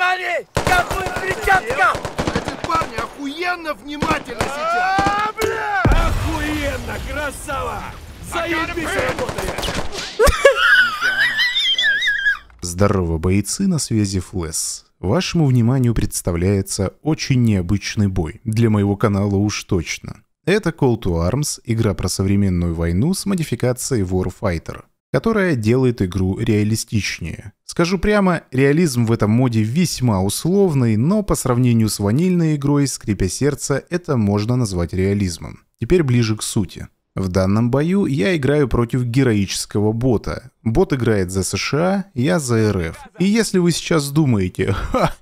Смотри, какой причастка! Эти парни охуенно внимательны сейчас! Бля! Охуенно, красава! Заебись работает! Здорово, бойцы, на связи Флэс. Вашему вниманию представляется очень необычный бой, для моего канала уж точно. Это Call to Arms, игра про современную войну с модификацией Warfighter, которая делает игру реалистичнее. Скажу прямо, реализм в этом моде весьма условный, но по сравнению с ванильной игрой, скрипя сердце, это можно назвать реализмом. Теперь ближе к сути. В данном бою я играю против героического бота. Бот играет за США, я за РФ. И если вы сейчас думаете,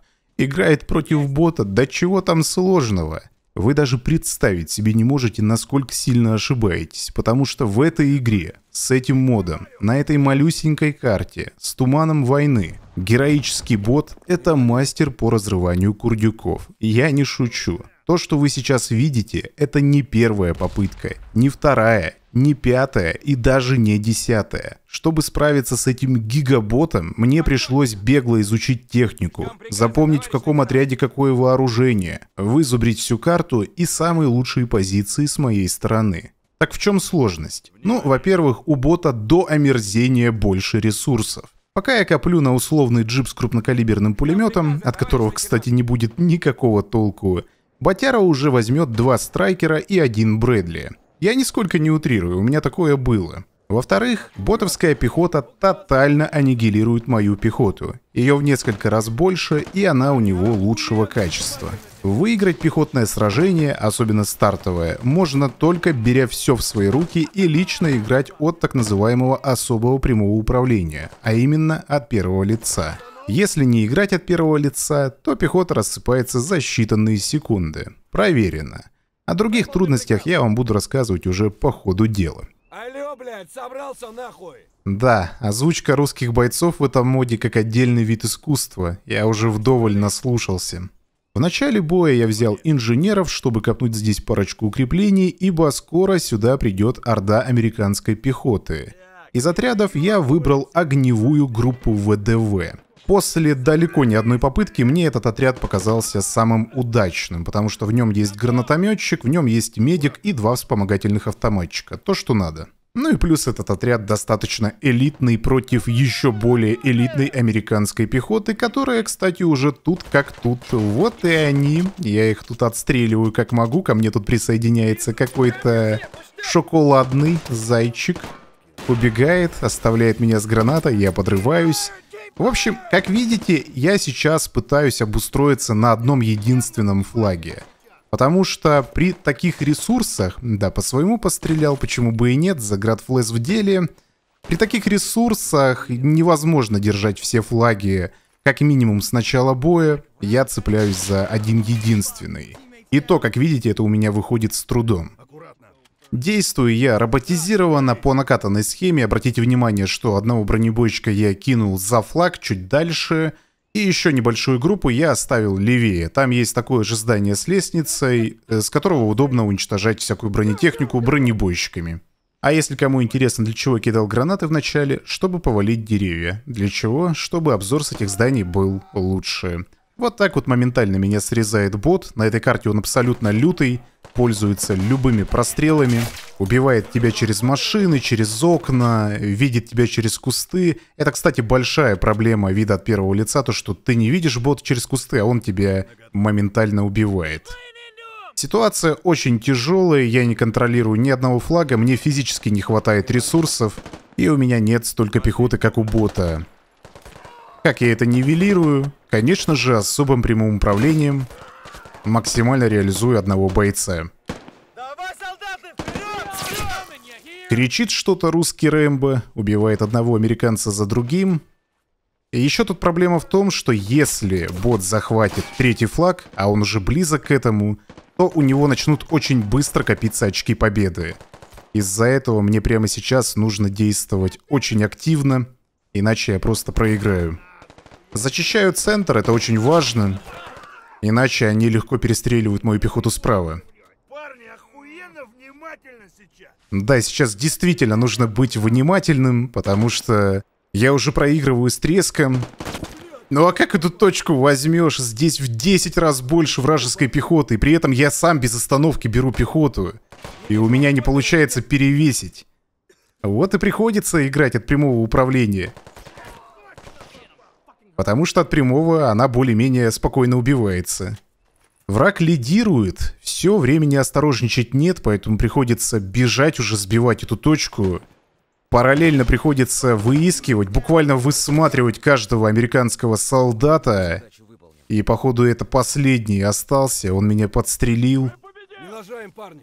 играет против бота, да чего там сложного? Вы даже представить себе не можете, насколько сильно ошибаетесь, потому что в этой игре, с этим модом, на этой малюсенькой карте, с туманом войны, героический бот — это мастер по разрыванию курдюков. Я не шучу. То, что вы сейчас видите, это не первая попытка, не вторая, не пятая и даже не 10-я. Чтобы справиться с этим гигаботом, мне пришлось бегло изучить технику, запомнить, в каком отряде какое вооружение, вызубрить всю карту и самые лучшие позиции с моей стороны. Так в чем сложность? Ну, во-первых, у бота до омерзения больше ресурсов. Пока я коплю на условный джип с крупнокалиберным пулеметом, от которого, кстати, не будет никакого толку, Ботяра уже возьмет 2 страйкера и 1 Брэдли. Я нисколько не утрирую, у меня такое было. Во-вторых, ботовская пехота тотально аннигилирует мою пехоту. Ее в несколько раз больше, и она у него лучшего качества. Выиграть пехотное сражение, особенно стартовое, можно только беря все в свои руки и лично играть от так называемого особого прямого управления, а именно от первого лица. Если не играть от первого лица, то пехота рассыпается за считанные секунды. Проверено. О других трудностях я вам буду рассказывать уже по ходу дела. Алло, блядь, собрался нахуй? Да, озвучка русских бойцов в этом моде как отдельный вид искусства. Я уже вдоволь наслушался. В начале боя я взял инженеров, чтобы копнуть здесь парочку укреплений, ибо скоро сюда придет орда американской пехоты. Из отрядов я выбрал огневую группу ВДВ. После далеко не одной попытки мне этот отряд показался самым удачным, потому что в нем есть гранатометчик, в нем есть медик и 2 вспомогательных автоматчика. То, что надо. Ну и плюс этот отряд достаточно элитный против еще более элитной американской пехоты, которая, кстати, уже тут как тут. Вот и они. Я их тут отстреливаю как могу. Ко мне тут присоединяется какой-то шоколадный зайчик. Убегает, оставляет меня с гранатой, я подрываюсь. В общем, как видите, я сейчас пытаюсь обустроиться на одном единственном флаге. Потому что при таких ресурсах, да, по своему пострелял, почему бы и нет, за Градфлэс в деле. При таких ресурсах невозможно держать все флаги, как минимум с начала боя. Я цепляюсь за один единственный. И то, как видите, это у меня выходит с трудом. Действую я роботизированно по накатанной схеме. Обратите внимание, что одного бронебойщика я кинул за флаг чуть дальше. И еще небольшую группу я оставил левее. Там есть такое же здание с лестницей, с которого удобно уничтожать всякую бронетехнику бронебойщиками. А если кому интересно, для чего я кидал гранаты в начале? Чтобы повалить деревья. Для чего? Чтобы обзор с этих зданий был лучше. Вот так вот моментально меня срезает бот. На этой карте он абсолютно лютый. Пользуется любыми прострелами. Убивает тебя через машины, через окна. Видит тебя через кусты. Это, кстати, большая проблема вида от первого лица. То, что ты не видишь бота через кусты, а он тебя моментально убивает. Ситуация очень тяжелая. Я не контролирую ни одного флага. Мне физически не хватает ресурсов. И у меня нет столько пехоты, как у бота. Как я это нивелирую? Конечно же, особым прямым управлением. Максимально реализую одного бойца. Давай, солдаты, вперед! Кричит что-то русский Рэмбо, убивает одного американца за другим. И еще тут проблема в том, что если бот захватит 3-й флаг, а он уже близок к этому, то у него начнут очень быстро копиться очки победы. Из-за этого мне прямо сейчас нужно действовать очень активно, иначе я просто проиграю. Зачищаю центр, это очень важно. Иначе они легко перестреливают мою пехоту справа. Парни охуенно внимательно сейчас. Да, сейчас действительно нужно быть внимательным, потому что я уже проигрываю с треском. Ну а как эту точку возьмешь? Здесь в 10 раз больше вражеской пехоты, и при этом я сам без остановки беру пехоту. И у меня не получается перевесить. Вот и приходится играть от прямого управления. Потому что от прямого она более-менее спокойно убивается. Враг лидирует, все, времени осторожничать нет, поэтому приходится бежать уже, сбивать эту точку. Параллельно приходится выискивать, буквально высматривать каждого американского солдата. И походу это последний остался, он меня подстрелил. Не лажаем, парни.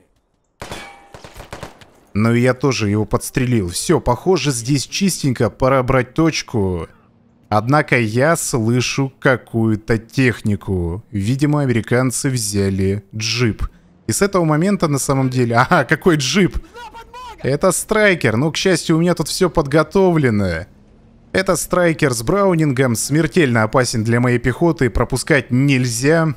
Но и я тоже его подстрелил. Все, похоже, здесь чистенько, пора брать точку. Однако я слышу какую-то технику. Видимо, американцы взяли джип. И с этого момента на самом деле... Ага, какой джип? Это страйкер. Ну, к счастью, у меня тут все подготовлено. Это страйкер с браунингом. Смертельно опасен для моей пехоты. Пропускать нельзя.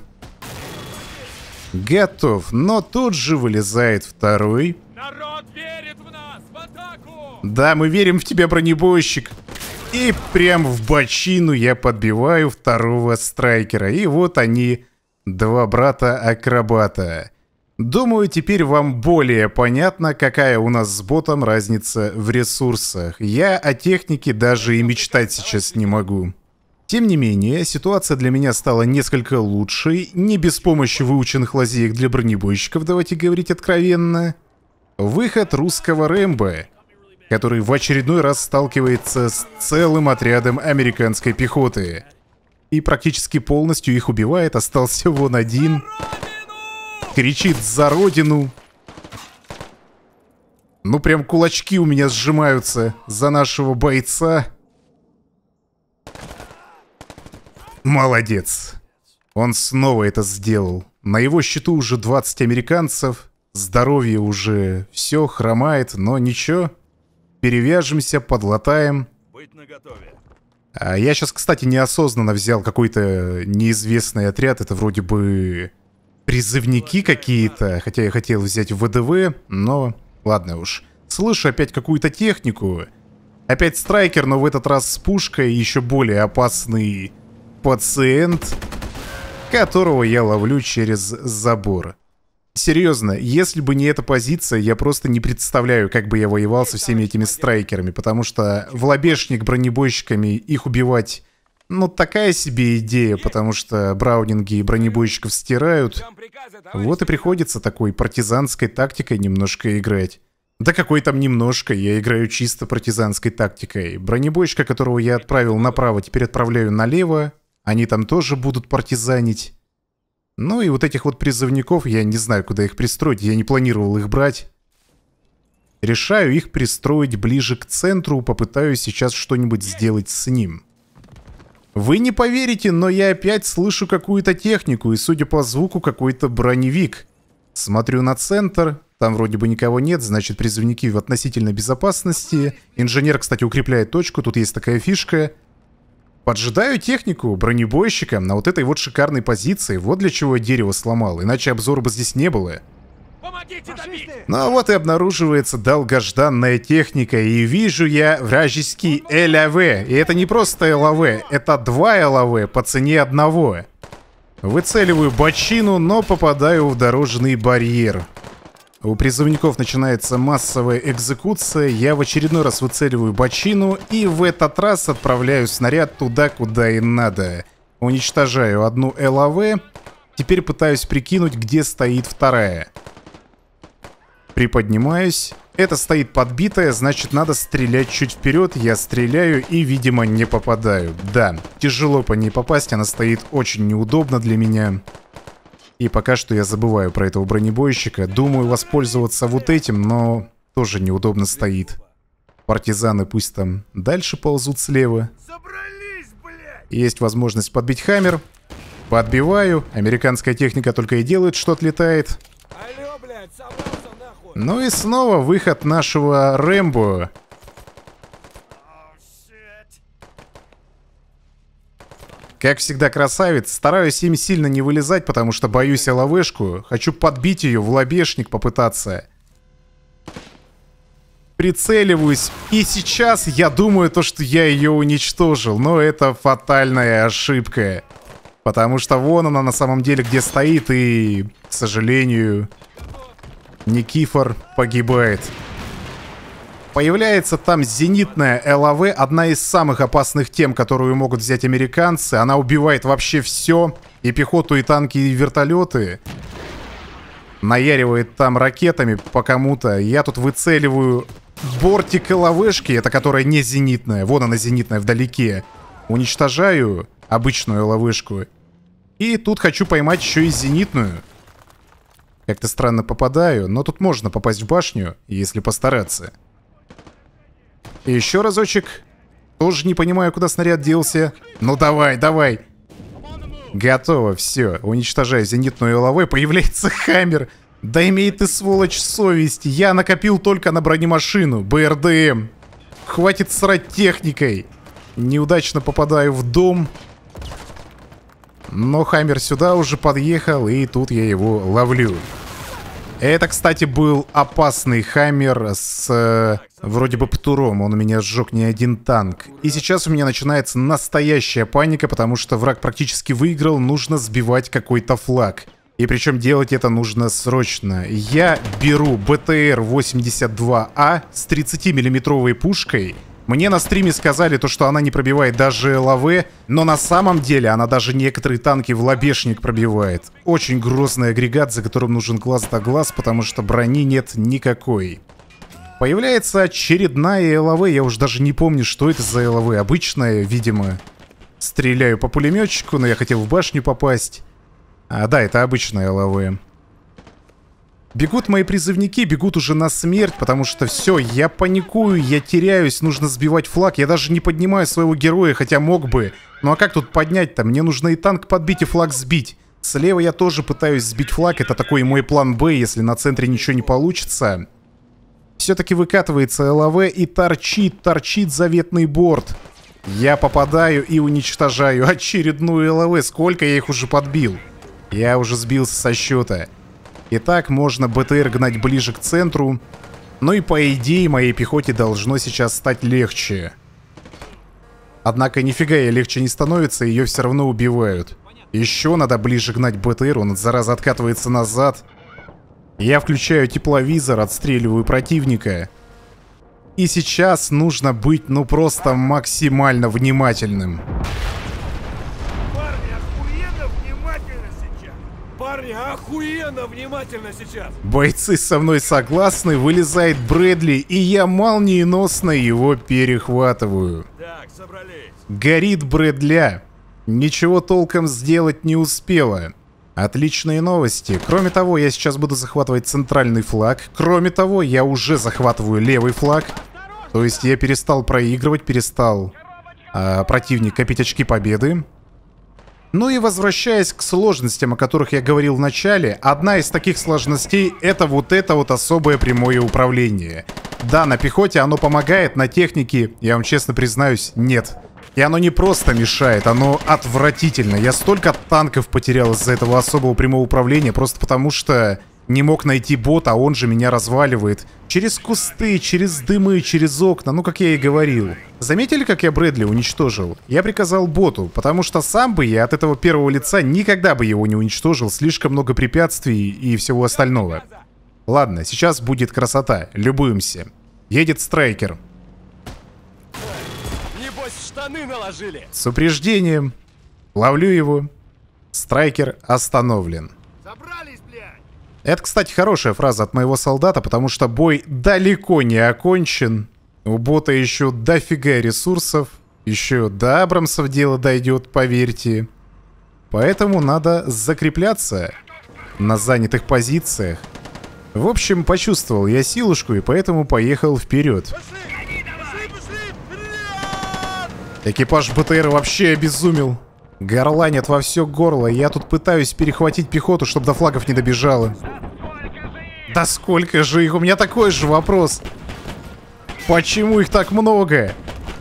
Готов. Но тут же вылезает второй. Народ верит в нас! В атаку! Да, мы верим в тебя, бронебойщик. И прям в бочину я подбиваю второго страйкера. И вот они, два брата-акробата. Думаю, теперь вам более понятно, какая у нас с ботом разница в ресурсах. Я о технике даже и мечтать сейчас не могу. Тем не менее, ситуация для меня стала несколько лучшей. Не без помощи выученных лазеек для бронебойщиков, давайте говорить откровенно. Выход русского Рэмбо, который в очередной раз сталкивается с целым отрядом американской пехоты. И практически полностью их убивает, остался вон один. Кричит за родину. Ну прям кулачки у меня сжимаются за нашего бойца. Молодец. Он снова это сделал. На его счету уже 20 американцев. Здоровье уже все хромает, но ничего. Перевяжемся, подлатаем. Быть наготове. А я сейчас, кстати, неосознанно взял какой-то неизвестный отряд. Это вроде бы призывники какие-то. Хотя я хотел взять ВДВ, но ладно уж. Слышу опять какую-то технику. Опять страйкер, но в этот раз с пушкой. Еще более опасный пациент, которого я ловлю через забор. Серьезно, если бы не эта позиция, я просто не представляю, как бы я воевал со всеми этими страйкерами, потому что в лобешник бронебойщиками их убивать, ну, такая себе идея, потому что браунинги и бронебойщиков стирают. Вот и приходится такой партизанской тактикой немножко играть. Да какой там немножко, я играю чисто партизанской тактикой. Бронебойщика, которого я отправил направо, теперь отправляю налево, они там тоже будут партизанить. Ну и вот этих вот призывников, я не знаю, куда их пристроить, я не планировал их брать. Решаю их пристроить ближе к центру, попытаюсь сейчас что-нибудь сделать с ним. Вы не поверите, но я опять слышу какую-то технику, и судя по звуку, какой-то броневик. Смотрю на центр, там вроде бы никого нет, значит призывники в относительной безопасности. Инженер, кстати, укрепляет точку, тут есть такая фишка. Поджидаю технику бронебойщика на вот этой вот шикарной позиции. Вот для чего я дерево сломал, иначе обзора бы здесь не было. Ну а вот и обнаруживается долгожданная техника, и вижу я вражеский ЛАВ. И это не просто ЛАВ, это 2 ЛАВ по цене одного. Выцеливаю бочину, но попадаю в дорожный барьер. У призывников начинается массовая экзекуция, я в очередной раз выцеливаю бочину и в этот раз отправляю снаряд туда, куда и надо. Уничтожаю одну ЛАВ, теперь пытаюсь прикинуть, где стоит вторая. Приподнимаюсь, это стоит подбитая, значит надо стрелять чуть вперед, я стреляю и, видимо, не попадаю. Да, тяжело по ней попасть, она стоит очень неудобно для меня. И пока что я забываю про этого бронебойщика. Думаю воспользоваться вот этим, но тоже неудобно стоит. Партизаны пусть там дальше ползут слева. Собрались, блядь! Есть возможность подбить хаммер. Подбиваю. Американская техника только и делает, что отлетает. Алло, блядь, собрался нахуй. Ну и снова выход нашего Рэмбо. Как всегда, красавец. Стараюсь им сильно не вылезать, потому что боюсь ЛАВшку. Хочу подбить ее в лобешник попытаться. Прицеливаюсь. И сейчас я думаю, то, что я ее уничтожил. Но это фатальная ошибка. Потому что вон она на самом деле где стоит. И, к сожалению, Никифор погибает. Появляется там зенитная ЛАВ. Одна из самых опасных тем, которую могут взять американцы. Она убивает вообще все. И пехоту, и танки, и вертолеты. Наяривает там ракетами по кому-то. Я тут выцеливаю бортик ЛАВшки. Это которая не зенитная. Вон она зенитная вдалеке. Уничтожаю обычную ЛАВшку. И тут хочу поймать еще и зенитную. Как-то странно попадаю. Но тут можно попасть в башню, если постараться. И еще разочек. Тоже не понимаю, куда снаряд делся. Ну давай, давай. Готово, все. Уничтожаю зенитную ЛАВ. Появляется Хаммер. Да имей ты, сволочь, совесть. Я накопил только на бронемашину. БРДМ. Хватит срать техникой. Неудачно попадаю в дом. Но Хаммер сюда уже подъехал. И тут я его ловлю. Это, кстати, был опасный Хаммер с вроде бы птуром. Он у меня сжег не один танк. И сейчас у меня начинается настоящая паника, потому что враг практически выиграл. Нужно сбивать какой-то флаг. И причем делать это нужно срочно. Я беру БТР-82А с 30-миллиметровой пушкой. Мне на стриме сказали то, что она не пробивает даже ЛАВ, но на самом деле она даже некоторые танки в лобешник пробивает. Очень грозный агрегат, за которым нужен глаз да глаз, потому что брони нет никакой. Появляется очередная ЛАВ, я уж даже не помню, что это за ЛАВ. Обычная, видимо. Стреляю по пулеметчику, но я хотел в башню попасть. А, да, это обычная ЛАВ. Бегут мои призывники, бегут уже на смерть, потому что все, я паникую, я теряюсь, нужно сбивать флаг. Я даже не поднимаю своего героя, хотя мог бы. Ну а как тут поднять-то? Мне нужно и танк подбить, и флаг сбить. Слева я тоже пытаюсь сбить флаг, это такой мой план Б, если на центре ничего не получится. Все-таки выкатывается ЛАВ и торчит заветный борт. Я попадаю и уничтожаю очередную ЛАВ. Сколько я их уже подбил? Я уже сбился со счета. Итак, можно БТР гнать ближе к центру. Ну и по идее моей пехоте должно сейчас стать легче. Однако нифига ей легче не становится, ее все равно убивают. Еще надо ближе гнать БТР, он, зараза, откатывается назад. Я включаю тепловизор, отстреливаю противника. И сейчас нужно быть, ну просто максимально внимательным. Парни, охуенно внимательно сейчас. Бойцы со мной согласны, вылезает Брэдли, и я молниеносно его перехватываю. Так, собрались. Горит Брэдля. Ничего толком сделать не успела. Отличные новости. Кроме того, я сейчас буду захватывать центральный флаг. Кроме того, я уже захватываю левый флаг. То есть я перестал проигрывать, перестал противник копить очки победы. Ну и возвращаясь к сложностям, о которых я говорил в начале, одна из таких сложностей это вот особое прямое управление. Да, на пехоте оно помогает, на технике, я вам честно признаюсь, нет. И оно не просто мешает, оно отвратительно. Я столько танков потерял из-за этого особого прямого управления, просто потому что не мог найти бота, а он же меня разваливает. Через кусты, через дымы, через окна, ну как я и говорил. Заметили, как я Брэдли уничтожил? Я приказал боту, потому что сам бы я от этого первого лица никогда бы его не уничтожил. Слишком много препятствий и всего остального. Ладно, сейчас будет красота, любуемся. Едет Страйкер. Небось, штаны наложили. С упреждением. Ловлю его. Страйкер остановлен. Собрались, блядь. Это, кстати, хорошая фраза от моего солдата, потому что бой далеко не окончен. У бота еще дофига ресурсов. Еще до Абрамсов дело дойдет, поверьте. Поэтому надо закрепляться на занятых позициях. В общем, почувствовал я силушку и поэтому поехал вперед. Экипаж БТР вообще обезумел. Горланят во все горло. Я тут пытаюсь перехватить пехоту, чтобы до флагов не добежала. Да сколько же их? У меня такой же вопрос. Почему их так много?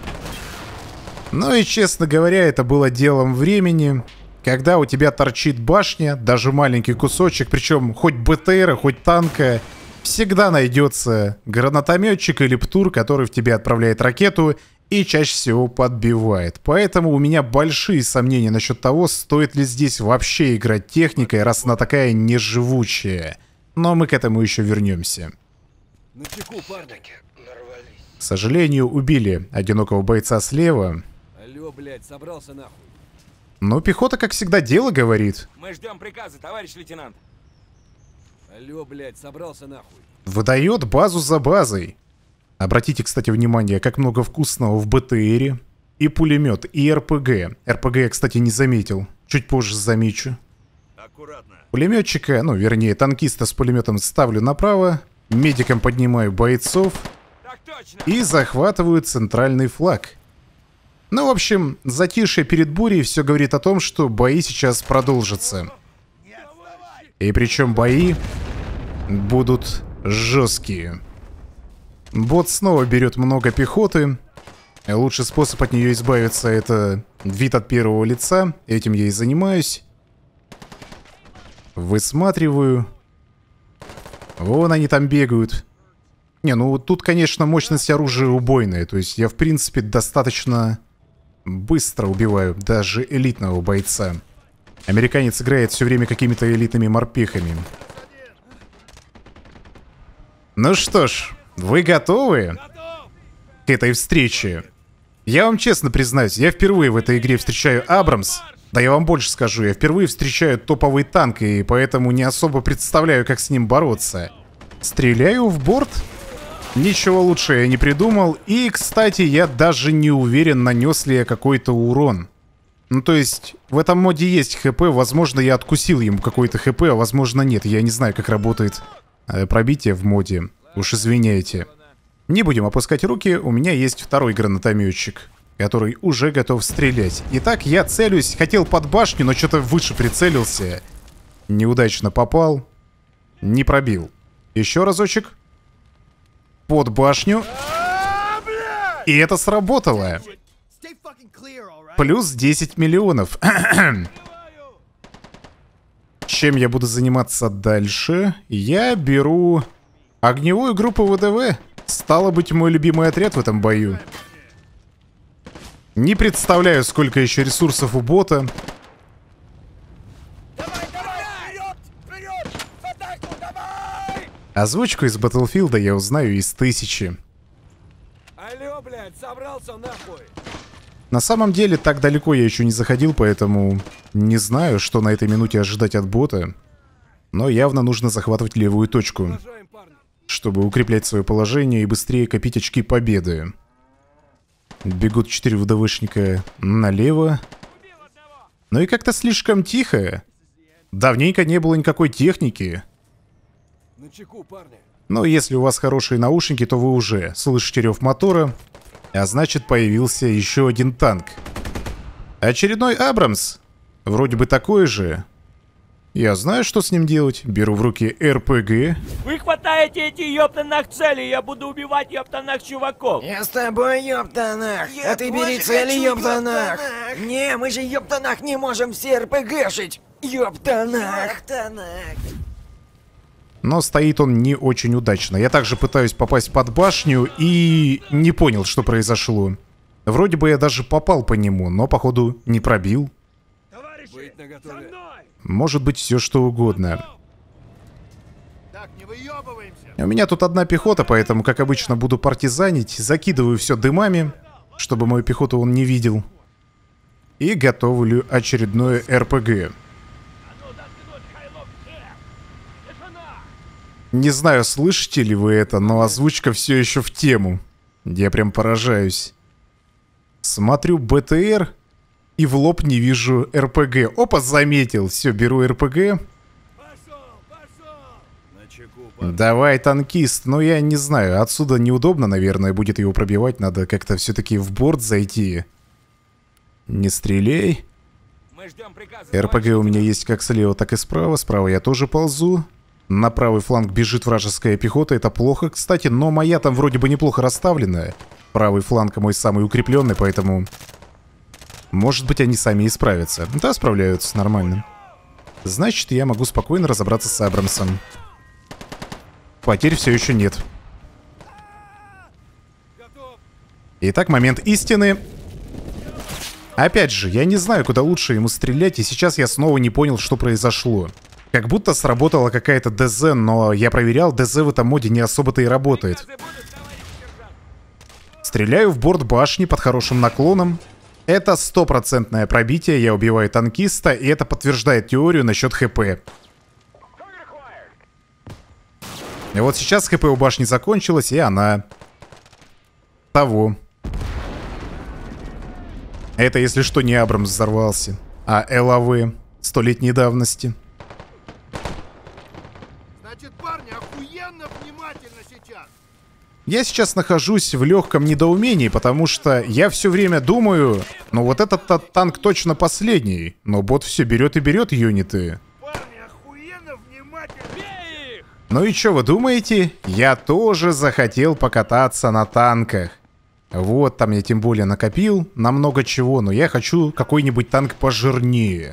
Ну и, честно говоря, это было делом времени. Когда у тебя торчит башня, даже маленький кусочек, причем хоть БТРа, хоть танка, Всегда найдется гранатометчик или птур, который в тебя отправляет ракету и чаще всего подбивает. Поэтому у меня большие сомнения насчет того, стоит ли здесь вообще играть техникой, раз она такая неживучая. Но мы к этому еще вернемся. На чеку, парни. К сожалению, убили одинокого бойца слева. Алло, блядь, собрался нахуй. Но пехота, как всегда, дело говорит. Мы ждем приказа, товарищ лейтенант. Алло, блядь, собрался нахуй. Выдает базу за базой. Обратите, кстати, внимание, как много вкусного в БТРе. И пулемет, и РПГ. РПГ я, кстати, не заметил. Чуть позже замечу. Аккуратно. Пулеметчика, ну, вернее, танкиста с пулеметом ставлю направо. Медиком поднимаю бойцов. Так точно. И захватываю центральный флаг. Ну, в общем, затишье перед бурей все говорит о том, что бои сейчас продолжатся. И причем бои будут жесткие. Бот снова берет много пехоты. Лучший способ от нее избавиться — это вид от первого лица. Этим я и занимаюсь. Высматриваю. Вон они там бегают. Не, ну тут, конечно, мощность оружия убойная. То есть я, в принципе, достаточно быстро убиваю даже элитного бойца. Американец играет все время какими-то элитными морпехами. Ну что ж, вы готовы к этой встрече? Я вам честно признаюсь, я впервые в этой игре встречаю Абрамс. Да я вам больше скажу, я впервые встречаю топовый танк, и поэтому не особо представляю, как с ним бороться. Стреляю в борт? Ничего лучше я не придумал. И, кстати, я даже не уверен, нанес ли я какой-то урон. Ну, то есть, в этом моде есть ХП. Возможно, я откусил ему какой-то ХП, а возможно, нет. Я не знаю, как работает пробитие в моде. Уж извиняйте. Не будем опускать руки. У меня есть второй гранатометчик, который уже готов стрелять. Итак, я целюсь. Хотел под башню, но что-то выше прицелился. Неудачно попал. Не пробил. Еще разочек. Под башню. И это сработало. Плюс 10 миллионов. Чем я буду заниматься дальше? Я беру огневую группу ВДВ. Стало быть, мой любимый отряд в этом бою. Не представляю, сколько еще ресурсов у бота. Озвучку из Battlefield я узнаю из 1000. Алло, блядь, собрался нахуй. На самом деле, так далеко я еще не заходил, поэтому не знаю, что на этой минуте ожидать от бота. Но явно нужно захватывать левую точку, Уважаем, парни. чтобы укреплять свое положение и быстрее копить очки победы. Бегут 4 ВДВшника налево. Ну и как-то слишком тихо. Давненько не было никакой техники. На чеку, парни. Но если у вас хорошие наушники, то вы уже слышите рев мотора. А значит, появился еще один танк. Очередной Абрамс. Вроде бы такой же. Я знаю, что с ним делать. Беру в руки РПГ. Вы хватаете эти ёптанах цели, я буду убивать ёптанах чуваков. Я с тобой, ёптанах. А ты бери цели, ёптанах. Не, мы же ёптанах не можем все РПГшить. Ёптанах. Но стоит он не очень удачно. Я также пытаюсь попасть под башню и не понял, что произошло. Вроде бы я даже попал по нему, но походу не пробил. Быть наготове. Может быть, все что угодно. Так, не выебываемся. У меня тут одна пехота, поэтому, как обычно, буду партизанить. Закидываю все дымами, чтобы мою пехоту он не видел. И готовлю очередное РПГ. Не знаю, слышите ли вы это, но озвучка все еще в тему. Я прям поражаюсь. Смотрю БТР и в лоб не вижу РПГ. Опа, заметил. Все, беру РПГ. На чеку, парни. Давай, танкист. Но я не знаю, отсюда неудобно, наверное, будет его пробивать. Надо как-то все-таки в борт зайти. Не стреляй. Мы ждем приказа. РПГ у меня есть как слева, так и справа. Справа я тоже ползу. На правый фланг бежит вражеская пехота. Это плохо, кстати, но моя там вроде бы неплохо расставленная. Правый фланг мой самый укрепленный, поэтому... Может быть, они сами и справятся. Да, справляются, нормально. Значит, я могу спокойно разобраться с Абрамсом. Потерь все еще нет. Готов. Итак, момент истины. Опять же, я не знаю, куда лучше ему стрелять, и сейчас я снова не понял, что произошло. Как будто сработала какая-то ДЗ, но я проверял, ДЗ в этом моде не особо-то и работает. Стреляю в борт башни под хорошим наклоном. Это 100% пробитие, я убиваю танкиста, и это подтверждает теорию насчет ХП. И вот сейчас ХП у башни закончилась, и она... того. Это, если что, не Абрамс взорвался, а ЛАВ 100-летней давности. Значит, парни, охуенно внимательно сейчас. Я сейчас нахожусь в легком недоумении, потому что я все время думаю, ну вот этот танк точно последний, но бот все берет и берет юниты. Парни, охуенно внимательно. Бей их! Ну и что вы думаете? Я тоже захотел покататься на танках. Вот, там я тем более накопил на много чего, но я хочу какой-нибудь танк пожирнее.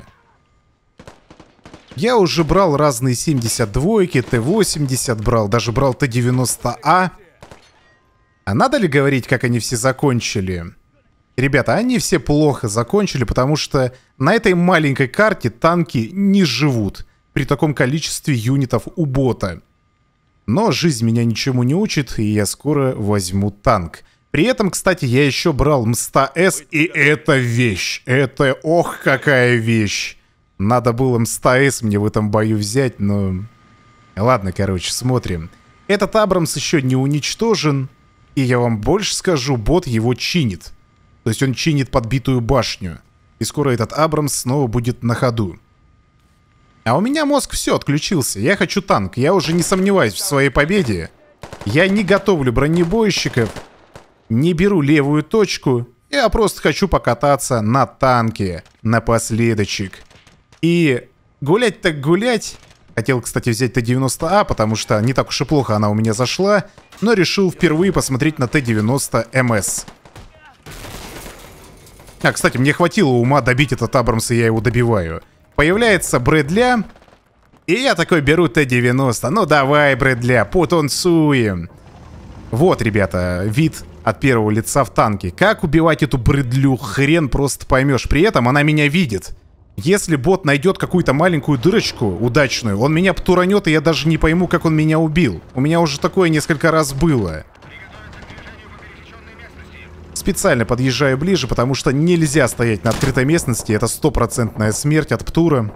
Я уже брал разные 72-ки, Т-80 брал, даже брал Т-90А. А надо ли говорить, как они все закончили? Ребята, они все плохо закончили, потому что на этой маленькой карте танки не живут при таком количестве юнитов у бота. Но жизнь меня ничему не учит, и я скоро возьму танк. При этом, кстати, я еще брал МСТА-С, и это вещь. Это, ох, какая вещь. Надо было МСТА-С мне в этом бою взять, но... Ладно, короче, смотрим. Этот Абрамс еще не уничтожен. И я вам больше скажу, бот его чинит. То есть он чинит подбитую башню. И скоро этот Абрамс снова будет на ходу. А у меня мозг все отключился. Я хочу танк. Я уже не сомневаюсь в своей победе. Я не готовлю бронебойщиков. Не беру левую точку. Я просто хочу покататься на танке. Напоследочек. И гулять так гулять. Хотел, кстати, взять Т-90А, потому что не так уж и плохо она у меня зашла. Но решил впервые посмотреть на Т-90МС. А, кстати, мне хватило ума добить этот Абрамс, и я его добиваю. Появляется Брэдля. И я такой беру Т-90. Ну давай, Брэдля, потанцуем. Вот, ребята, вид от первого лица в танке. Как убивать эту Брэдлю, хрен просто поймешь. При этом она меня видит. Если бот найдет какую-то маленькую дырочку удачную, он меня птуранет, и я даже не пойму, как он меня убил. У меня уже такое несколько раз было. Специально подъезжаю ближе, потому что нельзя стоять на открытой местности. Это 100% смерть от птура.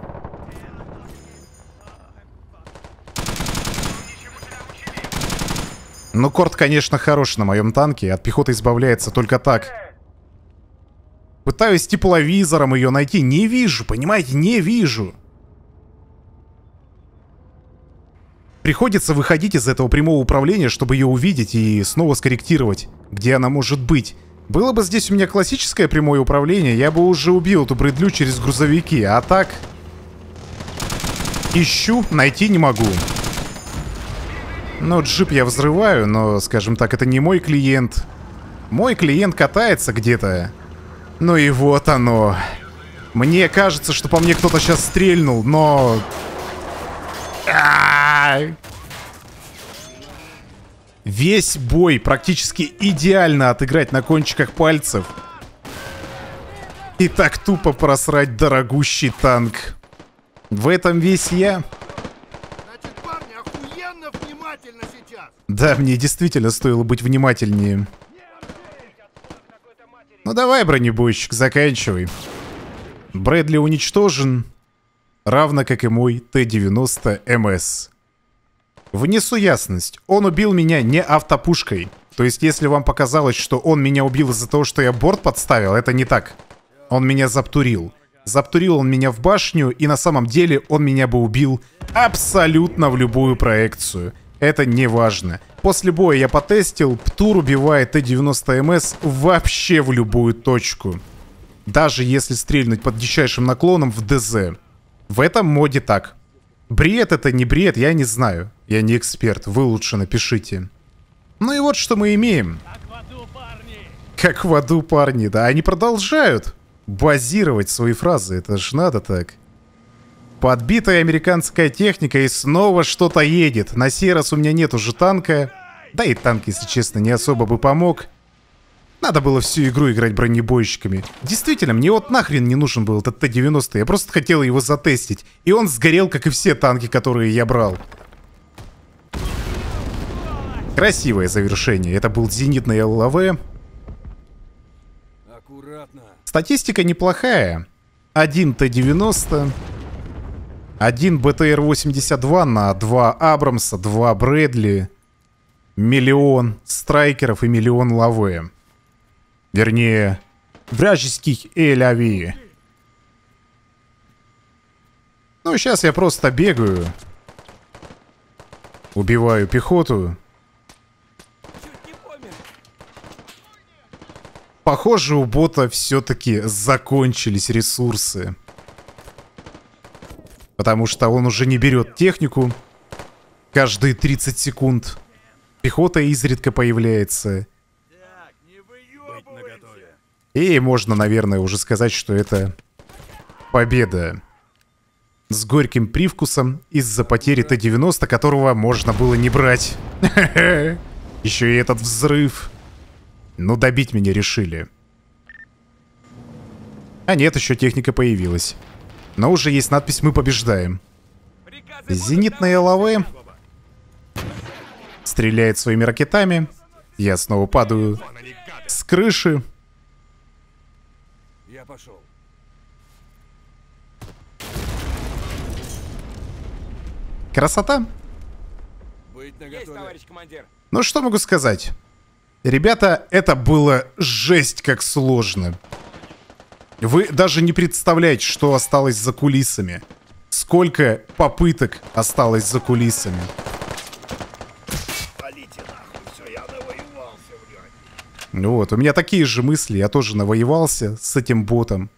Ну, корт, конечно, хорош на моем танке. От пехоты избавляется только так. Пытаюсь тепловизором ее найти. Не вижу, понимаете, не вижу. Приходится выходить из этого прямого управления, чтобы ее увидеть и снова скорректировать, где она может быть. Было бы здесь у меня классическое прямое управление, я бы уже убил эту Брэдлю через грузовики. А так... ищу, найти не могу. Ну, джип я взрываю, но, скажем так, это не мой клиент. Мой клиент катается где-то. Ну и вот оно. Мне кажется, что по мне кто-то сейчас стрельнул, но... Весь бой практически идеально отыграть на кончиках пальцев. И так тупо просрать дорогущий танк. В этом весь я. Значит, парни, охуенно внимательно сейчас. Да, мне действительно стоило быть внимательнее. Ну давай, бронебойщик, заканчивай. Брэдли уничтожен, равно как и мой Т-90МС. Внесу ясность, он убил меня не автопушкой. То есть, если вам показалось, что он меня убил из-за того, что я борт подставил, это не так. Он меня заптурил. Заптурил он меня в башню, и на самом деле он меня бы убил абсолютно в любую проекцию. Это не важно. После боя я потестил, птур убивает Т-90МС вообще в любую точку. Даже если стрельнуть под дичайшим наклоном в ДЗ. В этом моде так. Бред это не бред, я не знаю. Я не эксперт, вы лучше напишите. Ну и вот что мы имеем. Как в аду, парни. Да, они продолжают базировать свои фразы, это ж надо так. Подбитая американская техника и снова что-то едет. На сей раз у меня нет уже танка. Да и танк, если честно, не особо бы помог. Надо было всю игру играть бронебойщиками. Действительно, мне вот нахрен не нужен был этот Т-90. Я просто хотел его затестить. И он сгорел, как и все танки, которые я брал. Красивое завершение. Это был зенитный ЛЛВ. Аккуратно. Статистика неплохая. 1 Т-90. 1 БТР-82 на 2 Абрамса, 2 Брэдли. Миллион страйкеров и миллион лаве. Вернее, вражеских элави. Ну, сейчас я просто бегаю. Убиваю пехоту. Похоже, у бота все-таки закончились ресурсы. Потому что он уже не берет технику. Каждые 30 секунд. Пехота изредка появляется. И можно, наверное, уже сказать, что это победа. С горьким привкусом из-за потери Т-90, которого можно было не брать. Еще и этот взрыв. Ну, добить меня решили. А нет, еще техника появилась. Но уже есть надпись «Мы побеждаем». Зенитные ЛВ стреляет своими ракетами. Я снова падаю с крыши. Я пошел. Красота. Быть Есть, наготове. товарищ командир. Ну, что могу сказать? Ребята, это было жесть как сложно. Вы даже не представляете, что осталось за кулисами. Сколько попыток осталось за кулисами. Полите нахуй, все, я навоевался, блядь. Ну вот, у меня такие же мысли. Я тоже навоевался с этим ботом.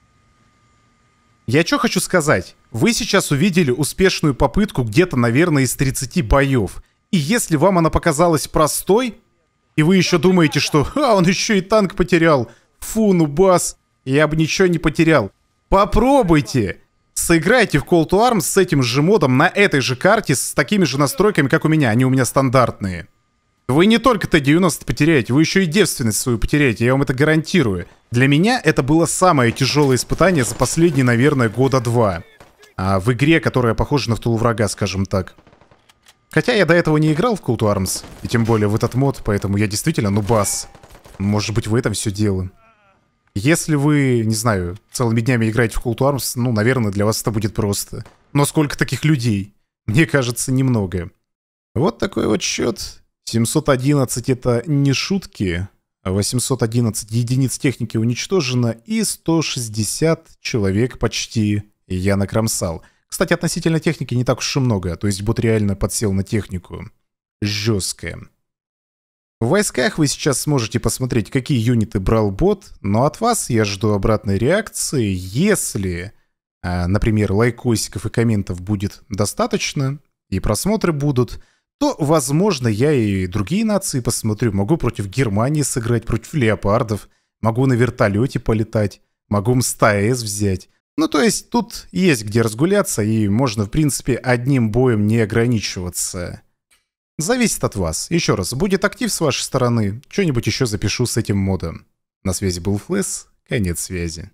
Я что хочу сказать? Вы сейчас увидели успешную попытку где-то, наверное, из 30 боев. И если вам она показалась простой, и вы еще думаете, что он еще и танк потерял. Фу, ну бас, я бы ничего не потерял. Попробуйте. Сыграйте в Call to Arms с этим же модом на этой же карте, с такими же настройками, как у меня. Они у меня стандартные. Вы не только Т-90 потеряете, вы еще и девственность свою потеряете, я вам это гарантирую. Для меня это было самое тяжелое испытание за последние, наверное, года 2. В игре, которая похожа на втулу врага, скажем так. Хотя я до этого не играл в Call to Arms, и тем более в этот мод, поэтому я действительно нубас. Может быть, в этом все дело. Если вы, не знаю, целыми днями играете в Call to Arms, ну, наверное, для вас это будет просто. Но сколько таких людей? Мне кажется, немного. Вот такой вот счет. 711 это не шутки. 811 единиц техники уничтожено. И 160 человек почти я накромсал. Кстати, относительно техники не так уж и много. То есть бот реально подсел на технику. Жестко. В войсках вы сейчас сможете посмотреть, какие юниты брал бот. Но от вас я жду обратной реакции. Если, например, лайкосиков и комментов будет достаточно, и просмотры будут, то, возможно, я и другие нации посмотрю. Могу против Германии сыграть, против леопардов. Могу на вертолете полетать. Могу МСТА-С взять. Ну, то есть, тут есть где разгуляться, и можно, в принципе, одним боем не ограничиваться. Зависит от вас. Еще раз, будет актив с вашей стороны, что-нибудь еще запишу с этим модом. На связи был Флэс, конец связи.